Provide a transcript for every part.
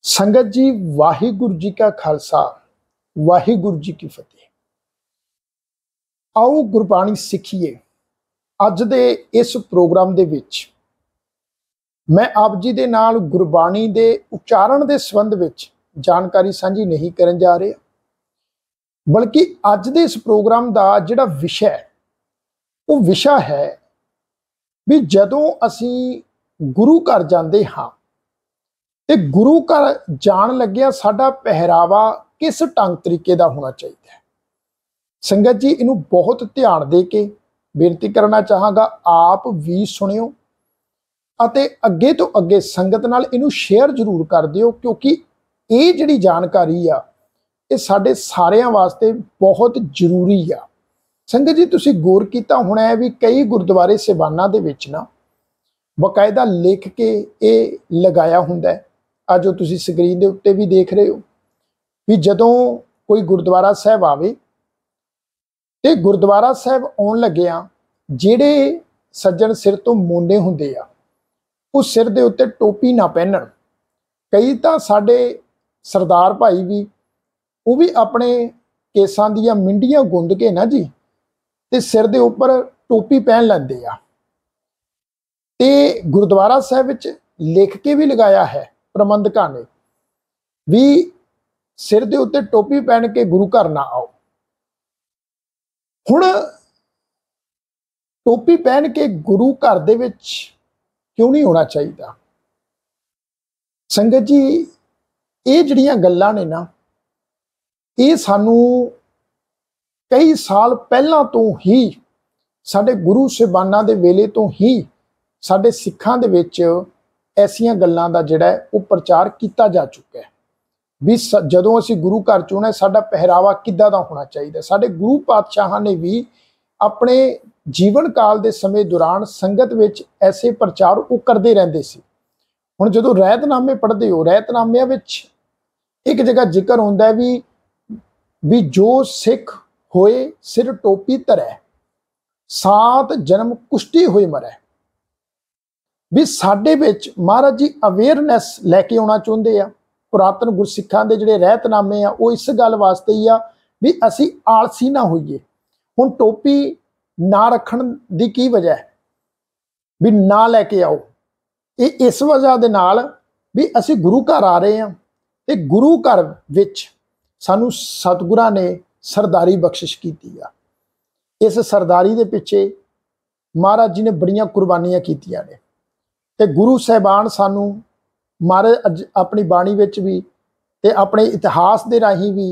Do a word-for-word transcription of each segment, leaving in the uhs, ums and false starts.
संगत जी वाहिगुरु जी का खालसा वाहिगुरु जी की फतेह। आओ गुरबाणी सिखिए। अज दे इस प्रोग्राम दे विच मैं आप जी दे नाल गुरबाणी दे उच्चारण दे संबंध विच जानकारी साझी नहीं करन जा रहा, बल्कि अज दे इस प्रोग्राम दा जिहड़ा विषय वो विषय है भी जदों असी गुरु घर जांदे हां ते गुरु घर जान लग्या साडा पहरावा किस ढंग तरीके का होना चाहिए। संगत जी इनू बहुत ध्यान दे के बेनती करना चाहांगा, आप भी सुनियो अते अगे तो अगे संगत नाल इनू शेयर जरूर कर दिओ, क्योंकि ये जिहड़ी जानकारी आ ये साडे सारियां वास्ते बहुत जरूरी आ। संगत जी तुसीं गौर कीता होना है भी कई गुरुद्वारे सेवाना दे विच ना बकायदा लिख के ये लगाया हुंदा है। आज जो तुसीं स्क्रीन दे उत्ते भी देख रहे हो भी जदों कोई गुरुद्वारा साहब आवे ते गुरुद्वारा साहब आउण लग्गिया जिहड़े सज्जन सिर तो मोंडे हुंदे आ उस सिर दे उत्ते टोपी ना पहनण। कई तां साडे सरदार भाई भी वो भी अपने केसां दियां मिंडियां गुंद के ना जी ते सिर दे उपर टोपी पहन लैंदे आ। ते गुरुद्वारा साहब विच लिख के भी लगाया है प्रबंधकां ने भी सिर दे उत्ते टोपी पहन के गुरु घर ना आओ। हुण टोपी पहन के गुरु घर दे विच क्यों नहीं होना चाहिए। संगत जी ये जिहड़ियां गल्लां ने ना ये सानू कई साल पहलां तो ही साडे गुरु साहिबानां दे वेले तो ही साडे सिखां दे विच ऐसियां गल्लां दा जिहड़ा है वो प्रचार किया जा चुका है भी जदों असीं गुरु घर चुना साडा पहरावा किद्दां दा होना चाहिए। साडे गुरु पातशाहां ने भी अपने जीवन काल दे समय दौरान संगत विच ऐसे प्रचार वो करते रहंदे सी। हुण जदों रहतनामे पढ़दे हो रहतनामिਆਂ विच एक जगह जिक्र हुंदा है भी भी जो सिख होए सिर टोपी धरै सात जन्म कुश्ती होए मरै। भी साडे विच महाराज जी अवेयरनैस लैके आउणा चाहुंदे आ। पुरातन गुरसिखां दे जिहड़े रहतनामे आ वो इस गल वास्ते ही आ भी असीं आलसी ना होईए। हुण टोपी ना रखण दी की वजह है भी ना लैके आओ, ये इस वजह दे नाल भी असीं गुरु घर आ रहे हैं ते गुरु घर विच सानू सतगुरां ने सरदारी बख्शिश कीती आ। इस सरदारी दे पिछे महाराज जी ने बड़ियां कुर्बानियां कीतियां ने ते गुरु साहिबान सानू महाराज अज अपनी बाणी विच भी ते अपने इतिहास दे राही भी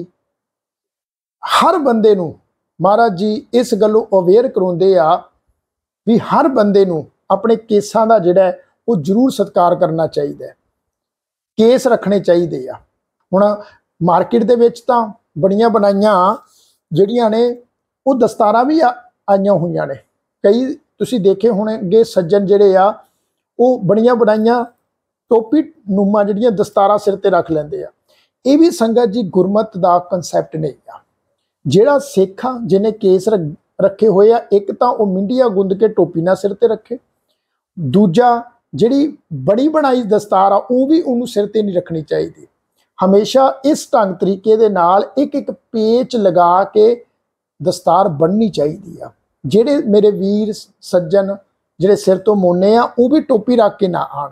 हर बंदे नू महाराज जी इस गल्लों अवेयर करवाउंदे आ भी हर बंदे नू अपने केसां दा जिहड़ा है वो जरूर सत्कार करना चाहिए, केस रखने चाहिए आ। हुण मार्केट दे विच तां बड़ियां बनाइयां जिहड़ियां ने वो दस्तारां भी आईयां होईयां ने। कई तुसीं देखे होणगे सज्जन जिहड़े आ वो बड़ियां बनाइयां टोपी नुमा जिहड़ियां दस्तारां सिर ते रख लैंदे आ। ये भी संगत जी गुरमत दा कंसैप्ट नहीं आ। जिहड़ा सिख आ जिन्हें केस रखे हुए आ, एक तां वो मिंडिया गुंद के टोपी ना सिर ते रखे, दूजा जिहड़ी बड़ी बनाई दस्तार आ वो भी उन्होंने सिर ते नहीं रखनी चाहिए। हमेशा इस ढंग तरीके दे नाल एक एक पेच लगा के दस्तार बननी चाहिए आ। जिहड़े मेरे वीर सज्जन जिहड़े सिर तो मोने आ वो भी टोपी रख के ना आण।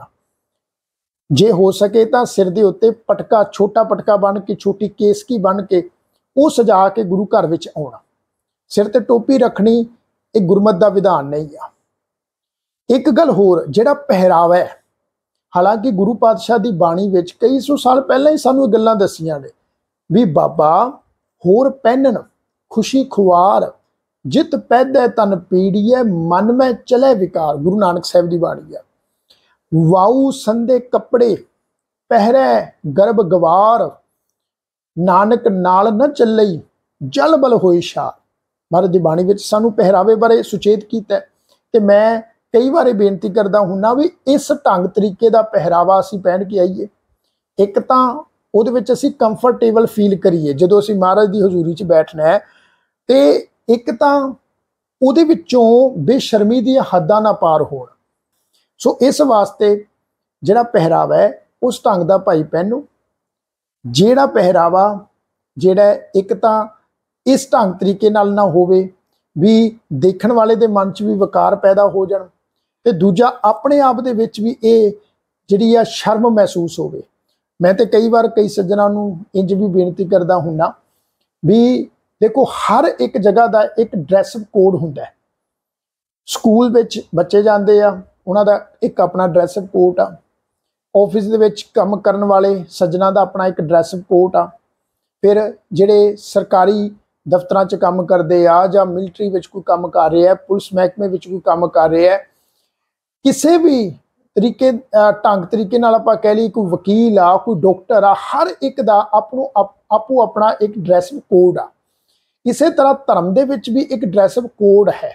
जे हो सके तो सिर दे उत्ते पटका छोटा पटका बन के छोटी केसकी बन के वो सजा के गुरु घर विच आउणा। सिर ते टोपी रखनी ये गुरमत दा विधान नहीं आ। एक गल होर जिहड़ा पहरावा है, हालांकि गुरु पातशाह दी बाणी विच कई सौ साल पहले ही सानू गल्लां दसियां ने भी बाबा होर पहनन खुशी खुआर जित पैदे तन पीड़िए मन में चले विकार। गुरु नानक साहब दी बाणी है। वाऊ संदे कपड़े पहरे गर्भ गवार नानक नाल न चलई जल बल होई शार। महाराज दी बाणी विच सानू पहरावे बारे सुचेत कीता ते मैं कई बार बेनती करदा हुन्ना भी इस ढंग तरीके का पहरावा असीं पहन के आईए। एक तां उहदे विच असीं कंफर्टेबल फील करिए जदों असीं महाराज दी हजूरी च बैठना है, ते एक तां उहदे विचों बेशर्मी दी हद्दां ना पार होण। सो इस वास्ते जिहड़ा पहरावा है उस ढंग का भाई पहनो ਜਿਹੜਾ ਪਹਿਰਾਵਾ ਜਿਹੜਾ ਇੱਕ ਤਾਂ ਇਸ ਢੰਗ ਤਰੀਕੇ ਨਾਲ ਨਾ ਹੋਵੇ ਵੀ ਦੇਖਣ ਵਾਲੇ ਦੇ ਮਨ 'ਚ ਵੀ ਵਕਾਰ ਪੈਦਾ ਹੋ ਜਾਣ, ਤੇ ਦੂਜਾ ਆਪਣੇ ਆਪ ਦੇ ਵਿੱਚ ਵੀ ਇਹ ਜਿਹੜੀ ਆ ਸ਼ਰਮ ਮਹਿਸੂਸ ਹੋਵੇ। ਮੈਂ ਤੇ ਕਈ ਵਾਰ ਕਈ ਸੱਜਣਾ ਨੂੰ ਇੰਜ ਵੀ ਬੇਨਤੀ ਕਰਦਾ ਹੁੰਨਾ ਵੀ ਦੇਖੋ, ਹਰ ਇੱਕ ਜਗ੍ਹਾ ਦਾ ਇੱਕ ਡਰੈਸ ਕੋਡ ਹੁੰਦਾ ਹੈ। ਸਕੂਲ ਵਿੱਚ ਬੱਚੇ ਜਾਂਦੇ ਆ, ਉਹਨਾਂ ਦਾ ਇੱਕ ਆਪਣਾ ਡਰੈਸ ਕੋਡ ਆ। ਆਫਿਸ ਦੇ ਵਿੱਚ ਕੰਮ ਕਰਨ ਵਾਲੇ ਸੱਜਣਾ ਦਾ ਆਪਣਾ ਇੱਕ ਡਰੈਸ ਕੋਡ ਆ। ਫਿਰ ਜਿਹੜੇ ਸਰਕਾਰੀ ਦਫ਼ਤਰਾਂ 'ਚ ਕੰਮ ਕਰਦੇ ਆ ਜਾਂ ਮਿਲਟਰੀ ਵਿੱਚ ਕੋਈ ਕੰਮ ਕਰ ਰਿਹਾ, ਪੁਲਿਸ ਮਹਿਕਮੇ ਵਿੱਚ ਕੋਈ ਕੰਮ ਕਰ ਰਿਹਾ, ਕਿਸੇ ਵੀ ਤਰੀਕੇ ਢੰਗ ਤਰੀਕੇ ਨਾਲ ਆਪਾਂ ਕਹਿ ਲਈ, ਕੋਈ ਵਕੀਲ ਆ, ਕੋਈ ਡਾਕਟਰ ਆ, ਹਰ ਇੱਕ ਦਾ ਆਪਣੋ ਆਪੋ ਆਪਣਾ ਇੱਕ ਡਰੈਸ ਕੋਡ ਆ। ਇਸੇ ਤਰ੍ਹਾਂ ਧਰਮ ਦੇ ਵਿੱਚ ਵੀ ਇੱਕ ਡਰੈਸ ਕੋਡ ਹੈ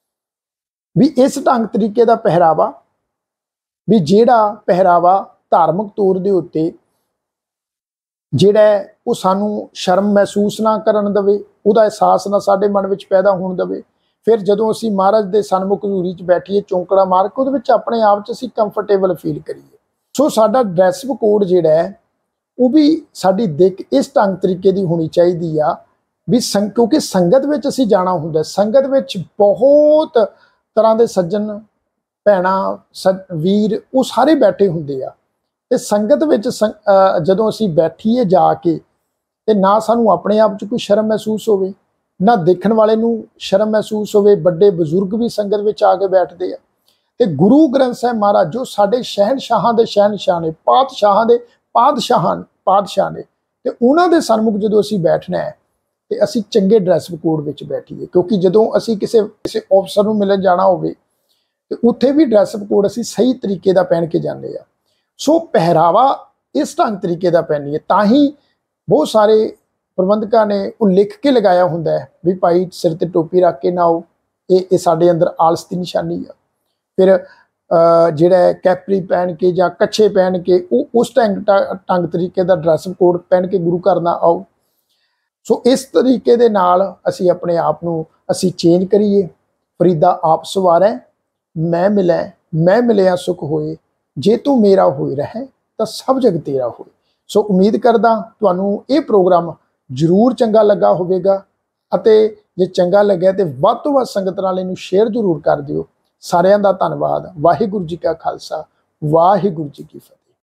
ਵੀ ਇਸ ਢੰਗ ਤਰੀਕੇ ਦਾ ਪਹਿਰਾਵਾ, ਵੀ ਜਿਹੜਾ ਪਹਿਰਾਵਾ ਧਾਰਮਿਕ ਤੌਰ ਦੇ ਉੱਤੇ ਜਿਹੜਾ ਉਹ ਸਾਨੂੰ ਸ਼ਰਮ ਮਹਿਸੂਸ ਨਾ ਕਰਨ ਦੇਵੇ, ਉਹਦਾ ਅਹਿਸਾਸ ਨਾ ਸਾਡੇ ਮਨ ਵਿੱਚ ਪੈਦਾ ਹੋਣ ਦੇਵੇ। ਫਿਰ ਜਦੋਂ ਅਸੀਂ ਮਹਾਰਾਜ ਦੇ ਸਨਮੁਖ ਹਜ਼ੂਰੀ 'ਚ ਬੈਠੀਏ, ਚੌਂਕੜਾ ਮਾਰ ਕੇ ਉਹਦੇ ਵਿੱਚ ਆਪਣੇ ਆਪ 'ਚ ਅਸੀਂ ਕੰਫਰਟੇਬਲ ਫੀਲ ਕਰੀਏ। ਸੋ ਸਾਡਾ ਡਰੈਸ ਕੋਡ ਜਿਹੜਾ ਹੈ ਉਹ ਵੀ ਸਾਡੀ ਦਿੱਖ ਇਸ ਢੰਗ ਤਰੀਕੇ ਦੀ ਹੋਣੀ ਚਾਹੀਦੀ ਆ ਵੀ ਸੰਗ ਕਿਉਂਕਿ ਸੰਗਤ ਵਿੱਚ ਅਸੀਂ ਜਾਣਾ ਹੁੰਦਾ। ਸੰਗਤ ਵਿੱਚ ਬਹੁਤ ਤਰ੍ਹਾਂ ਦੇ ਸੱਜਣ ਭੈਣਾਂ ਸ ਵੀਰ ਉਹ ਸਾਰੇ ਬੈਠੇ ਹੁੰਦੇ ਆ, ਤੇ ਸੰਗਤ ਵਿੱਚ ਜਦੋਂ ਅਸੀਂ ਬੈਠੀਏ ਜਾ ਕੇ, ਤੇ ਨਾ ਸਾਨੂੰ ਆਪਣੇ ਆਪ 'ਚ ਕੋਈ ਸ਼ਰਮ ਮਹਿਸੂਸ ਹੋਵੇ, ਨਾ ਦੇਖਣ ਵਾਲੇ ਨੂੰ ਸ਼ਰਮ ਮਹਿਸੂਸ ਹੋਵੇ। ਵੱਡੇ ਬਜ਼ੁਰਗ ਵੀ ਸੰਗਤ ਵਿੱਚ ਆ ਕੇ ਬੈਠਦੇ ਆ, ਤੇ ਗੁਰੂ ਗ੍ਰੰਥ ਸਾਹਿਬ ਮਹਾਰਾਜ ਜੋ ਸਾਡੇ ਸ਼ਹਿਨਸ਼ਾਹਾਂ ਦੇ ਸ਼ਹਿਨਸ਼ਾਹ ਨੇ, ਪਾਤਸ਼ਾਹਾਂ ਦੇ ਪਾਤਸ਼ਾਹਾਂ ਪਾਤਸ਼ਾਹ ਨੇ, ਤੇ ਉਹਨਾਂ ਦੇ ਸਨਮੁਖ ਜਦੋਂ ਅਸੀਂ ਬੈਠਣਾ ਹੈ ਤੇ ਅਸੀਂ ਚੰਗੇ ਡਰੈਸ ਕੋਡ ਵਿੱਚ ਬੈਠੀਏ। ਕਿਉਂਕਿ ਜਦੋਂ ਅਸੀਂ ਕਿਸੇ ਕਿਸੇ ਅਫਸਰ ਨੂੰ ਮਿਲਣ ਜਾਣਾ ਹੋਵੇ ਤੇ ਉੱਥੇ ਵੀ ਡਰੈਸ ਕੋਡ ਅਸੀਂ ਸਹੀ ਤਰੀਕੇ ਦਾ ਪਹਿਨ ਕੇ ਜਾਂਦੇ ਆ। ਸੋ ਪਹਿਰਾਵਾ ਇਸ ਢੰਗ ਤਰੀਕੇ ਦਾ ਪਹਿਨੀਏ, ਤਾਂ ਹੀ ਬਹੁਤ ਸਾਰੇ ਪ੍ਰਬੰਧਕਾਂ ਨੇ ਉਹ ਲਿਖ ਕੇ ਲਗਾਇਆ ਹੁੰਦਾ ਹੈ ਵੀ ਭਾਈ ਸਿਰ ਤੇ ਟੋਪੀ ਰੱਖ ਕੇ ਨਾ ਆਓ, ਇਹ ਇਹ ਸਾਡੇ ਅੰਦਰ ਆਲਸ ਦੀ ਨਿਸ਼ਾਨੀ ਆ। ਫਿਰ ਜਿਹੜਾ ਕੈਪਰੀ ਪਹਿਨ ਕੇ ਜਾਂ ਕੱਛੇ ਪਹਿਨ ਕੇ ਉਹ ਉਸ ਢੰਗ ਢੰਗ ਤਰੀਕੇ ਦਾ ਡਰੈਸ ਕੋਡ ਪਹਿਨ ਕੇ ਗੁਰੂ ਘਰ ਨਾ ਆਓ। ਸੋ ਇਸ ਤਰੀਕੇ ਦੇ ਨਾਲ ਅਸੀਂ ਆਪਣੇ ਆਪ ਨੂੰ ਅਸੀਂ ਚੇਂਜ ਕਰੀਏ। ਫਰੀਦਾ ਆਪ ਸਵਾਰੈ ਮੈਂ ਮਿਲੈ, ਮੈਂ ਮਿਲਿਆ ਸੁਖ ਹੋਏ, ਜੇ ਤੂੰ ਮੇਰਾ ਹੋਏ ਰਹਿ ਤਾਂ ਸਭ ਜਗ ਤੇਰਾ ਹੋਏ। ਸੋ ਉਮੀਦ ਕਰਦਾ ਤੁਹਾਨੂੰ ਇਹ ਪ੍ਰੋਗਰਾਮ ਜ਼ਰੂਰ ਚੰਗਾ ਲੱਗਾ ਹੋਵੇਗਾ, ਅਤੇ ਜੇ ਚੰਗਾ ਲੱਗਿਆ ਤੇ ਵੱਧ ਤੋਂ ਵੱਧ ਸੰਗਤ ਨਾਲ ਇਹਨੂੰ ਸ਼ੇਅਰ ਜ਼ਰੂਰ ਕਰ ਦਿਓ। ਸਾਰਿਆਂ ਦਾ ਧੰਨਵਾਦ। ਵਾਹਿਗੁਰੂ ਜੀ ਕਾ ਖਾਲਸਾ, ਵਾਹਿਗੁਰੂ ਜੀ ਕੀ ਫਤਿਹ।